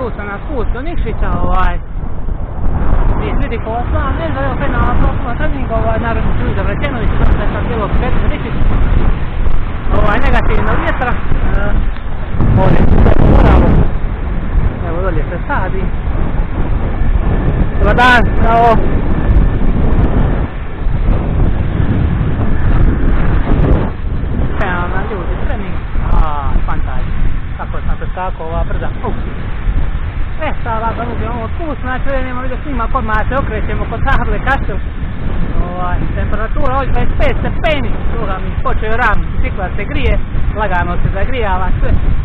tu sam na put do Nikšića, vidi ko oslam, ne znam, evo na prošlom treningu, naravno čuli za Vrećenović, da sam bilo petu za Nikšić, negativnog vjetra, ovdje se moramo, evo dolje se sadi. Dobar dan, evo. Evo na ljudi, trening, fantastično, kako sam se skakao ova brda. Sad lagano uzimamo spust, znači vidimo vidio snimak, odmah se okrećemo kod table Kastel. Temperatura ovdje 25 stepeni, druga mi počeo ram, bicikla se grije, lagano se zagrijava sve.